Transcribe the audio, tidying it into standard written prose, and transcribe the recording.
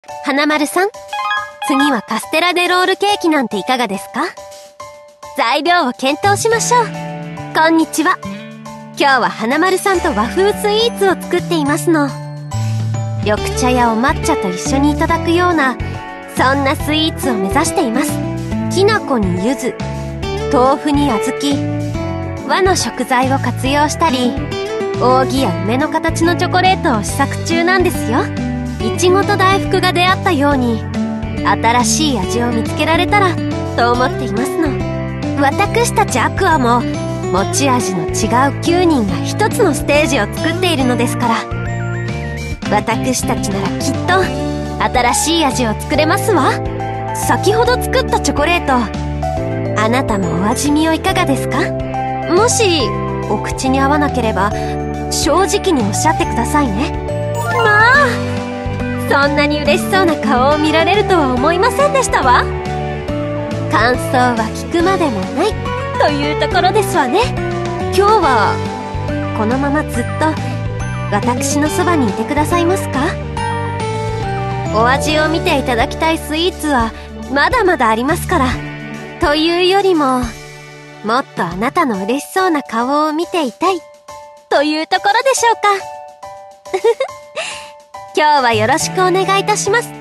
花丸さん、次はカステラでロールケーキなんていかがですか？材料を検討しましょう。こんにちは。今日は花丸さんと和風スイーツを作っていますの。緑茶やお抹茶と一緒にいただくような、そんなスイーツを目指しています。きな粉に柚子、豆腐に小豆、和の食材を活用したり、扇や梅の形のチョコレートを試作中なんですよ。いちごと大福が出会ったように、新しい味を見つけられたらと思っていますの。私たちアクアも持ち味の違う9人が一つのステージを作っているのですから、私たちならきっと新しい味を作れますわ。先ほど作ったチョコレート、あなたもお味見をいかがですか？もしお口に合わなければ正直におっしゃってくださいね。まあ、そんなに嬉しそうな顔を見られるとは思いませんでしたわ。感想は聞くまでもないというところですわね。今日はこのままずっと私のそばにいてくださいますか？お味を見ていただきたいスイーツはまだまだありますから。というよりも、もっとあなたの嬉しそうな顔を見ていたいというところでしょうか。今日はよろしくお願いいたします。